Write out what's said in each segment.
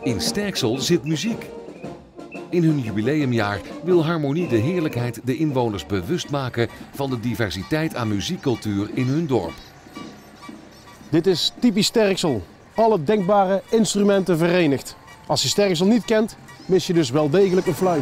In Sterksel zit muziek. In hun jubileumjaar wil Harmonie de Heerlijkheid de inwoners bewust maken van de diversiteit aan muziekcultuur in hun dorp. Dit is typisch Sterksel. Alle denkbare instrumenten verenigd. Als je Sterksel niet kent, mis je dus wel degelijk een fluit.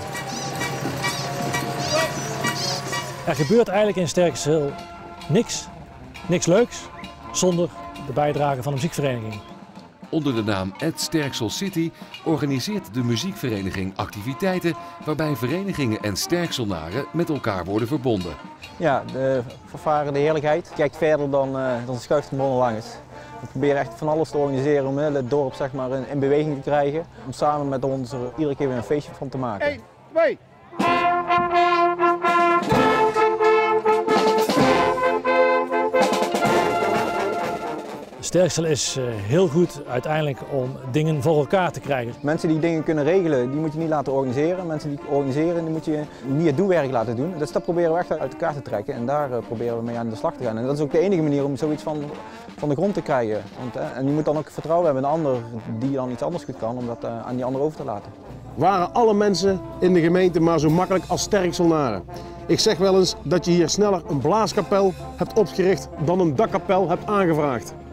Er gebeurt eigenlijk in Sterksel niks leuks, zonder de bijdrage van de muziekvereniging. Onder de naam @Sterksel City organiseert de muziekvereniging activiteiten waarbij verenigingen en Sterkselnaren met elkaar worden verbonden. Ja, de fanfare de Heerlijkheid kijkt verder dan Schuiftenbonnen langs. We proberen echt van alles te organiseren om het dorp zeg maar, in beweging te krijgen. Om samen met ons er iedere keer weer een feestje van te maken. 1, 2. Sterksel is heel goed uiteindelijk om dingen voor elkaar te krijgen. Mensen die dingen kunnen regelen, die moet je niet laten organiseren. Mensen die organiseren, die moet je niet het doelwerk laten doen. Dus dat proberen we echt uit elkaar te trekken en daar proberen we mee aan de slag te gaan. En dat is ook de enige manier om zoiets van de grond te krijgen. En je moet dan ook vertrouwen hebben in een ander die dan iets anders goed kan, om dat aan die ander over te laten. Waren alle mensen in de gemeente maar zo makkelijk als Sterkselnaren? Ik zeg wel eens dat je hier sneller een blaaskapel hebt opgericht dan een dakkapel hebt aangevraagd.